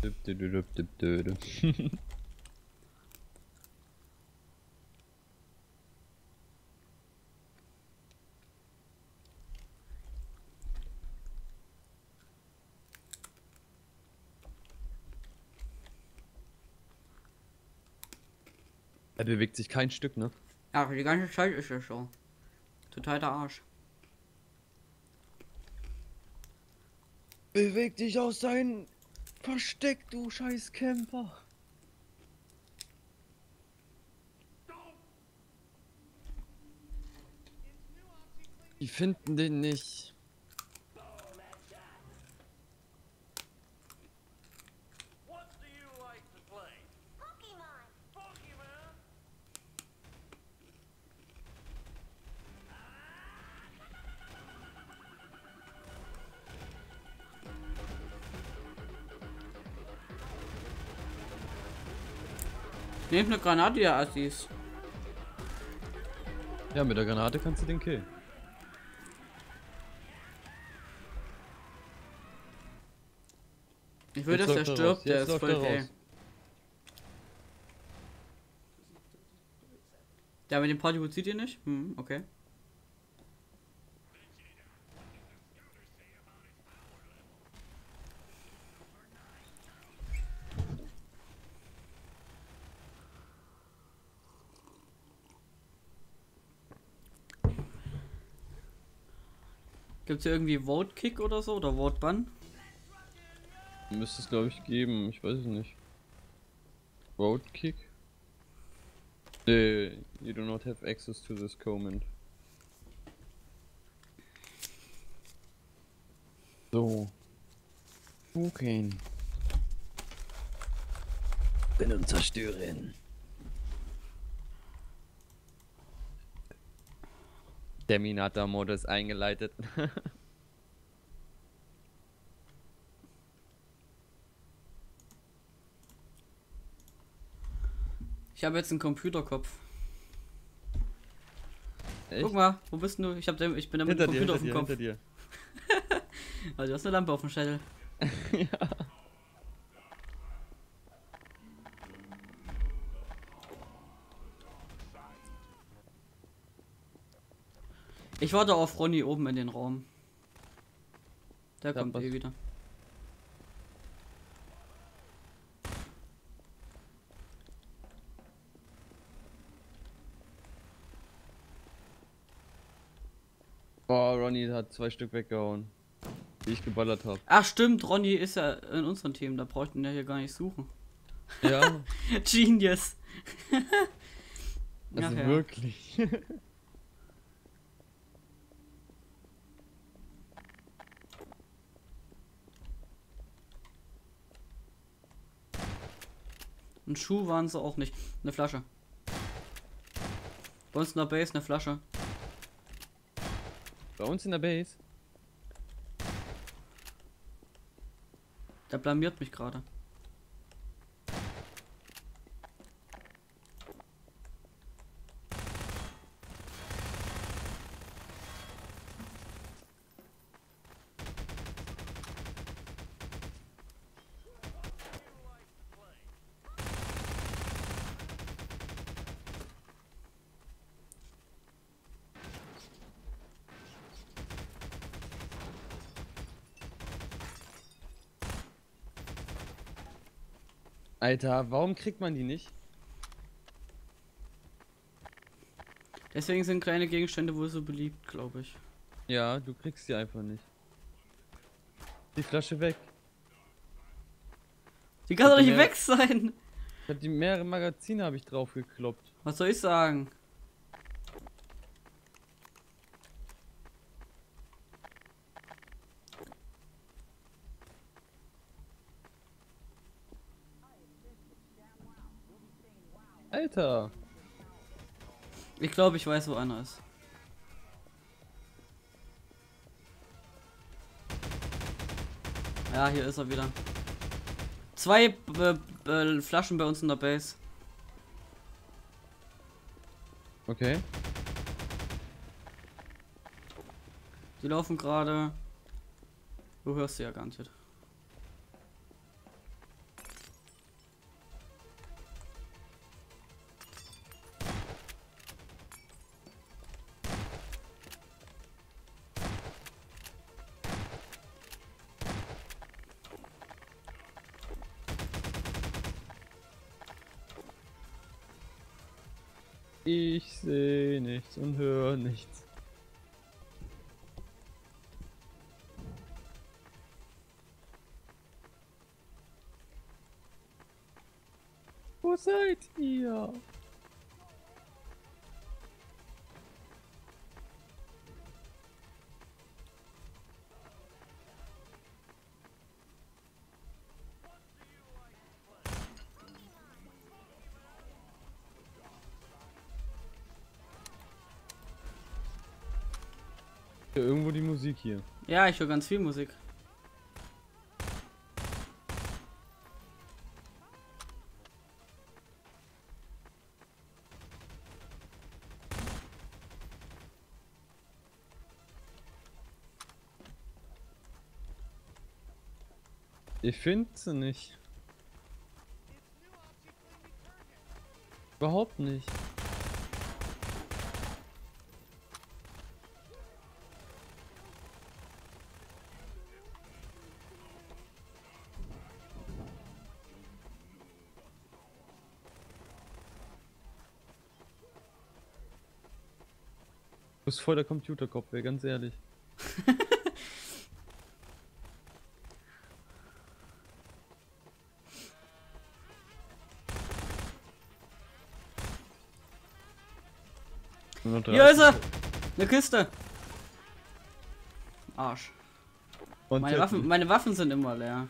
Er bewegt sich kein Stück, ne? Ja, die ganze Zeit ist das so. Total der Arsch. Beweg dich aus deinem Versteck, du scheiß Camper. Die finden den nicht. Nehmt eine Granate, ihr Assis. Ja, mit der Granate kannst du den killen. Ich will, dass der stirbt, der ist voll okay. Der mit dem Partyhut sieht ihr nicht? Hm, okay. Gibt's hier irgendwie Vote Kick oder so oder Vote Ban? Müsste es, glaube ich, geben. Ich weiß es nicht. Road Kick? Nee, you do not have access to this comment. So. Okay. Bin und zerstören. Terminator-Modus eingeleitet. Ich habe jetzt einen Computerkopf. Echt? Guck mal, wo bist du? Ich bin da mit dem Computer auf dem Kopf. Hinter dir. Also du hast eine Lampe auf dem Schädel. Ja. Ich warte auf Ronny oben in den Raum. Der Ja, kommt was? eh wieder. Boah, Ronny hat 2 Stück weggehauen. Die ich geballert habe. Ach stimmt, Ronny ist ja in unserem Team, da bräuchten wir hier gar nicht suchen. Ja, Genius. also Ach ja. wirklich. Ein Schuh waren sie auch nicht. Eine Flasche. Bei uns in der Base eine Flasche. Bei uns in der Base. Der blamiert mich gerade. Alter, warum kriegt man die nicht? Deswegen sind kleine Gegenstände wohl so beliebt, glaube ich. Ja, du kriegst die einfach nicht. Die Flasche weg. Die kann doch nicht mehr- weg sein. Ich hab die mehrere Magazine habe ich drauf gekloppt. Was soll ich sagen? Alter. Ich glaube, ich weiß, wo einer ist. Ja, hier ist er wieder. 2 Flaschen bei uns in der Base. Okay. Die laufen gerade. Du hörst sie ja garantiert. Ich sehe nichts und höre nichts. Wo seid ihr? Ja, irgendwo die Musik hier. Ja, ich höre ganz viel Musik. Ich finde sie nicht. Überhaupt nicht. Du bist voll der Computerkopf, ey, ganz ehrlich. Nur Hier ist er! Eine Kiste! Arsch. Und Meine Waffen sind immer leer.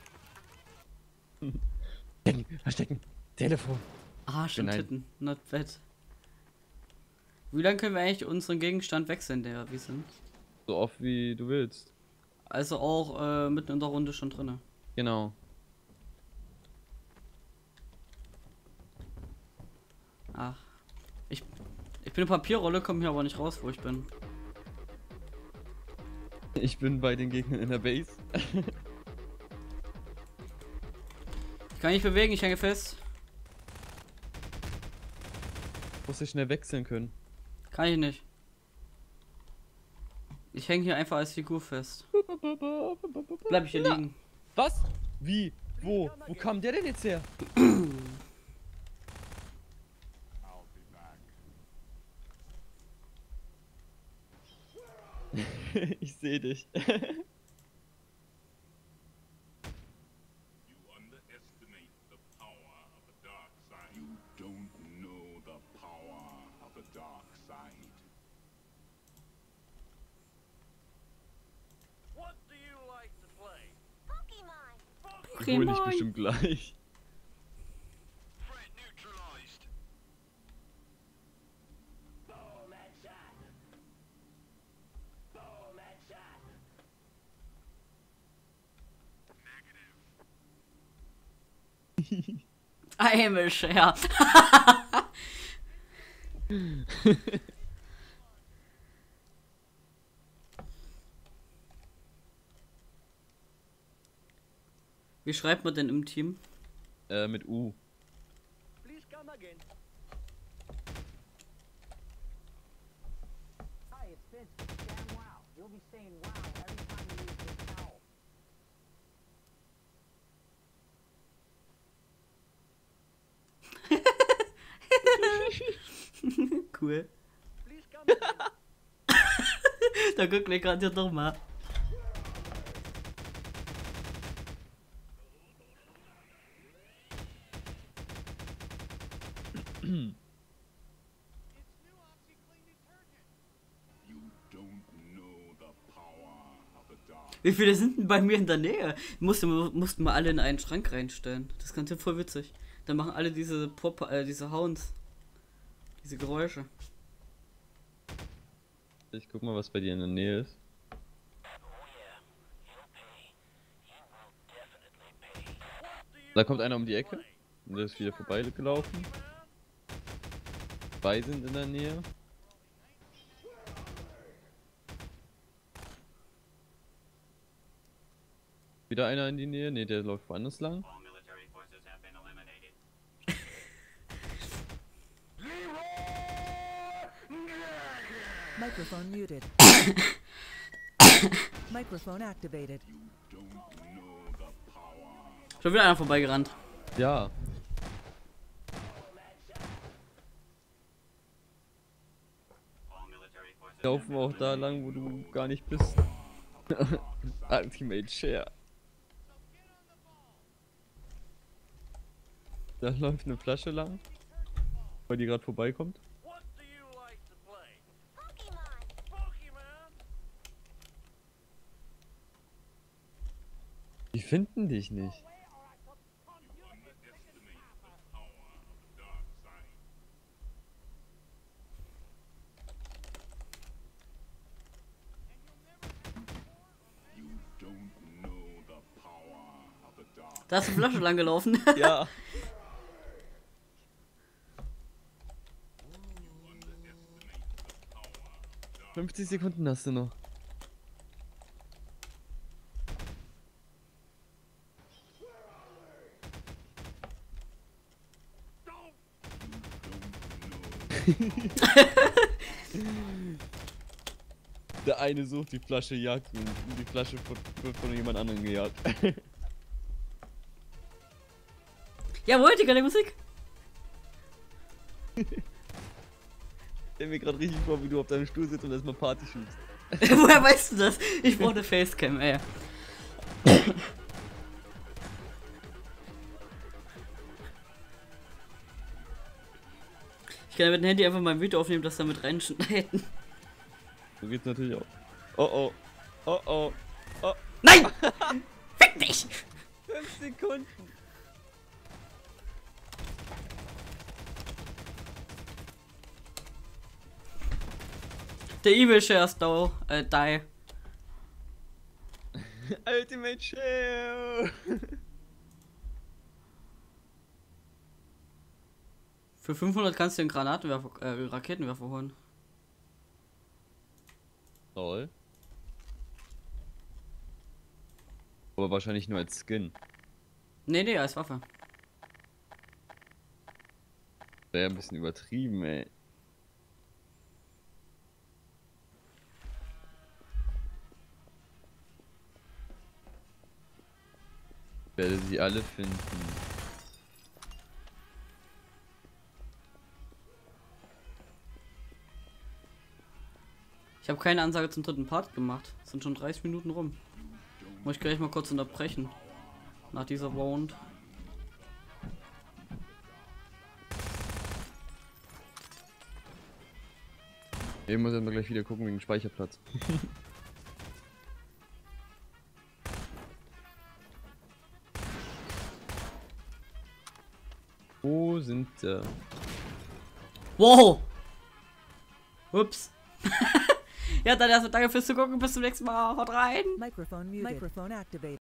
Verstecken. Telefon. Arsch und Nein. Titten. Not bad. Wie lange können wir eigentlich unseren Gegenstand wechseln, der wir sind? So oft wie du willst. Also auch mitten in der Runde schon drinne. Genau. Ach. Ich bin eine Papierrolle, komme hier aber nicht raus, wo ich bin. Ich bin bei den Gegnern in der Base. Ich kann nicht bewegen, ich hänge fest. Muss ich schnell wechseln können. Kann ich nicht. Ich hänge hier einfach als Figur fest. Bleib ich hier liegen. Was? Wie? Wo? Wo kam der denn jetzt her? Ich sehe dich. You underestimate the power of the dark side. You don't know the power of the dark side. What do you like to play? Hol ich bestimmt gleich. Threat neutralized. Heimisch, ja. Wie schreibt man denn im Team? Mit U. Please come again. Hi, it's Vince with Damn Wow. You'll be saying wow every time you use this towel. Cool. Please come again. Da guck mir gerade hier doch mal. You don't know the power of the dark. Wie viele sind denn bei mir in der Nähe? Mussten wir alle in einen Schrank reinstellen. Das ist ganz voll witzig. Dann machen alle diese diese Hounds. Diese Geräusche. Ich guck mal, was bei dir in der Nähe ist. Da kommt einer um die Ecke. Und der ist wieder vorbeigelaufen. Zwei sind in der Nähe. Wieder einer in die Nähe. Ne, der läuft woanders lang. All military forces have been eliminated. Microphone muted. Microphone activated. Schon wieder einer vorbeigerannt. Ja. Laufen wir auch da lang, wo du gar nicht bist. Ultimate Share. Da läuft eine Flasche lang, weil die gerade vorbeikommt. What do you like to play? Pokemon. Die finden dich nicht. You don't know the power of the dark. Da ist eine Flasche lang gelaufen. Ja. – 50 Sekunden hast du noch. Der eine sucht die Flasche, jagt ihn. Und die Flasche wird von jemand anderem gejagt. Jawohl, die geile Musik. Ich stell mir gerade richtig vor, wie du auf deinem Stuhl sitzt und erstmal Party schiebst. Woher weißt du das? Ich brauche eine Facecam, ey. Ich kann ja mit dem Handy einfach mein Video aufnehmen, das damit reinschneiden. So geht's natürlich auch. Oh oh. Oh oh. Oh. Nein! Fick dich! 5 Sekunden. Der Evil Shares die. Ultimate Share. Für 500 kannst du den Raketenwerfer holen. Toll. Aber wahrscheinlich nur als Skin. Nee, als Waffe. Wäre ein bisschen übertrieben, ey. Ich werde sie alle finden. Ich habe keine Ansage zum dritten Part gemacht. Es sind schon 30 Minuten rum. Muss ich gleich mal kurz unterbrechen. Nach dieser Round. Ich muss jetzt mal gleich wieder gucken wegen Speicherplatz. Wo sind sie? Wow! Ups. Ja, dann erstmal danke fürs Zugucken. Bis zum nächsten Mal. Haut rein! Microphone muted. Microphone activated.